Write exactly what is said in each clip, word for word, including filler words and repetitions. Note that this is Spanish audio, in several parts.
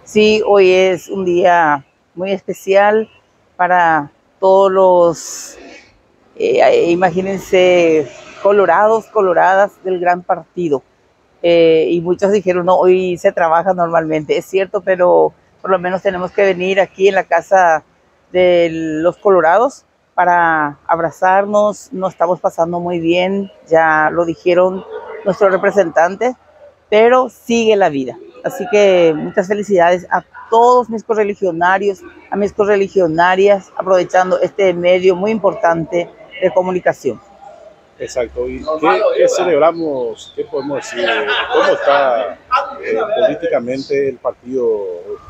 Sí, hoy es un día muy especial para todos los, eh, imagínense, colorados, coloradas del gran partido. Eh, y muchos dijeron, no, hoy se trabaja normalmente. Es cierto, pero por lo menos tenemos que venir aquí en la casa de los colorados para abrazarnos. Nos estamos pasando muy bien, ya lo dijeron nuestros representantes, pero sigue la vida. Así que muchas felicidades a todos mis correligionarios, a mis correligionarias, aprovechando este medio muy importante de comunicación. Exacto. ¿Y qué, qué celebramos? ¿Qué podemos decir? ¿Cómo está eh, políticamente el partido?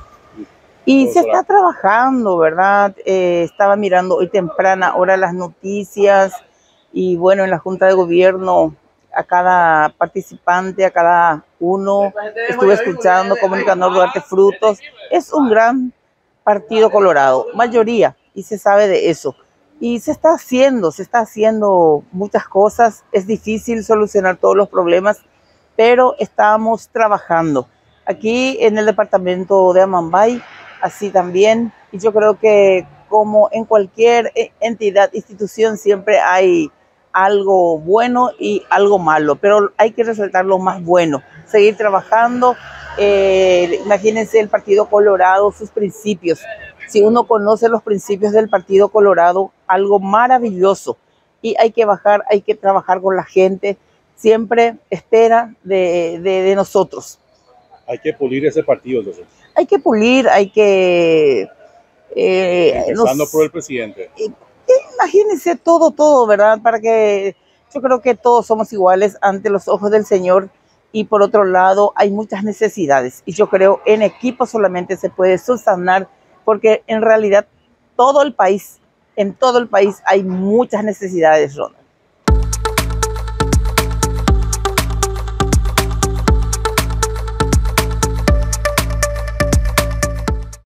Y se está trabajando, ¿verdad? Eh, estaba mirando hoy temprana ahora las noticias y bueno, en la Junta de Gobierno a cada participante, a cada uno, estuve escuchando como Nicanor Duarte Frutos. Es un gran partido colorado, mayoría, y se sabe de eso. Y se está haciendo, se está haciendo muchas cosas. Es difícil solucionar todos los problemas, pero estamos trabajando. Aquí en el departamento de Amambay, así también, y yo creo que como en cualquier entidad, institución, siempre hay algo bueno y algo malo, pero hay que resaltar lo más bueno, seguir trabajando. Eh, imagínense el Partido Colorado, sus principios. Si uno conoce los principios del Partido Colorado, algo maravilloso. Y hay que bajar, hay que trabajar con la gente, siempre espera de, de, de nosotros. Hay que pulir ese partido, entonces. Hay que pulir, hay que... Eh, Empezando nos, por el presidente. Eh, imagínense todo, todo, ¿verdad? Para que yo creo que todos somos iguales ante los ojos del Señor. Y por otro lado, hay muchas necesidades. Y yo creo en equipo solamente se puede subsanar, porque en realidad todo el país, en todo el país hay muchas necesidades, Ronald.